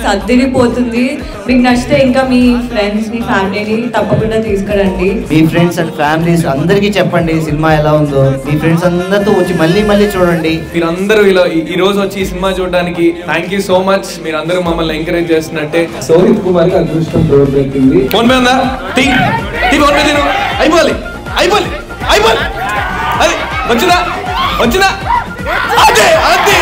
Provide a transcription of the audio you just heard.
అదిరిపోతుంది. మీకు నచ్చితే ఇంకా మీ ఫ్రెండ్స్ మీ ఫ్యామిలీని తప్పకుండా తీసుకురండి. మీ ఫ్రెండ్స్ అండ్ ఫ్యామిలీస్ అందరికీ చెప్పండి సినిమా ఎలా ఉందో. మీ ఫ్రెండ్స్ అందరితో వచ్చి మళ్ళీ చూడండి. మీరందరూ ఇలా ఈ రోజు వచ్చి ఈ సినిమా చూడడానికి థ్యాంక్ యూ సో మచ్. మీరందరూ మమ్మల్ని ఎంకరేజ్ చేస్తున్నట్టే. సోహిత్ కుమార్ కి అదృష్టం తోడ్పెట్టింది. ఫోన్ మీద ఉందా? ఫోన్ మీద అయిపోవాలి అది వచ్చిందా అదే